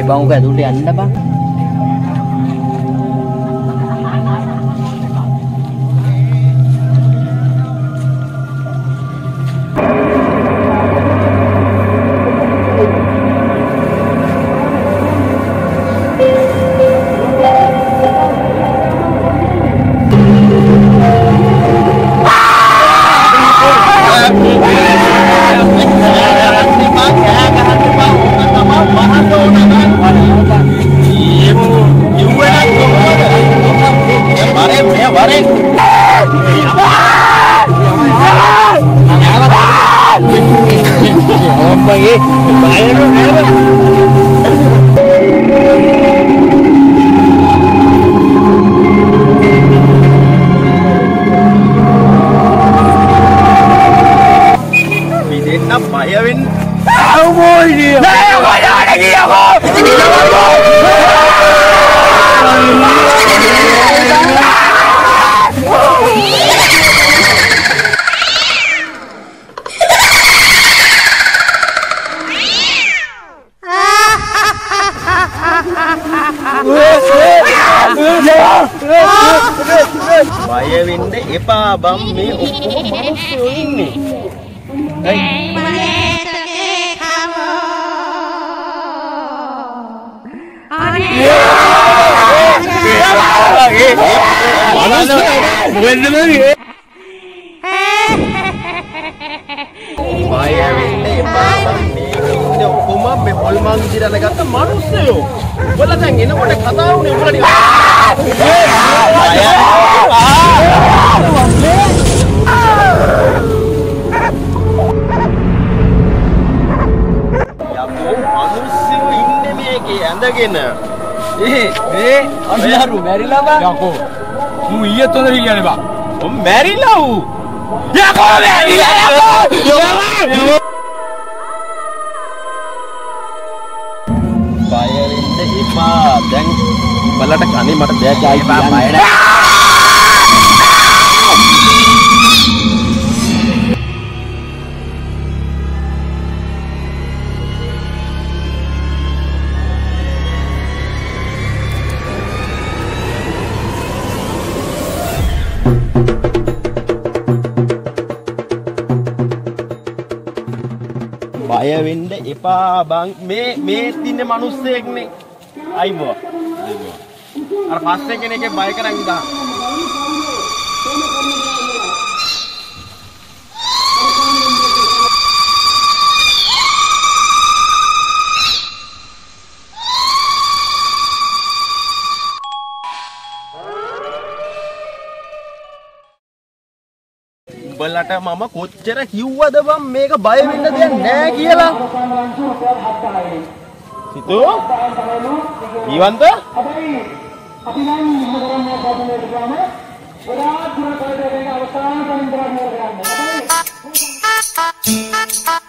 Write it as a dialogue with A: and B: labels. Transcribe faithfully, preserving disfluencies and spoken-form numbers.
A: bang uga dulu anda bang. Baya වෙන්න එපා බම් මේ ඔක්කොම මිනිස්සු ඉන්නේ. බය වෙන්න එපා බම් මේ ඉන්නේ ඔක්කොම මේ පොල්මන් දිරලා ගත්ත මිනිස්සු. ඔයාලා දැන් එනකොට කතා වුණේ උඹලා ඇඳගෙන ඒ මේ අනිහරු මැරිලා බා යකෝ මු ඊයේ තොඳ කියන්නේ බා ඔම් මැරිලා ඌ යකෝ මැරිලා යකෝ බය වෙන්න එපා දැන් බලට කනේ මට දෙයක් ආයි බා බය බය වෙන්න එපා බං මේ මේ තින්නේ මිනිස්සෙක්නේ අයිබෝ අයිබෝ අර පස්සේ කෙනෙක්ගේ බය කරන් ඉඳා උඹලට මම කොච්චර කිව්වද බං මේක බය වෙන්න දෙයක් නෑ කියලා සිතෝ ඊවන්ත අපි නම් ඉන්න කරන්නේ කොහොමද කියන්නේ ගොඩාක් දුර කරගෙන අවසාන කන්දරක් නේද ගන්න.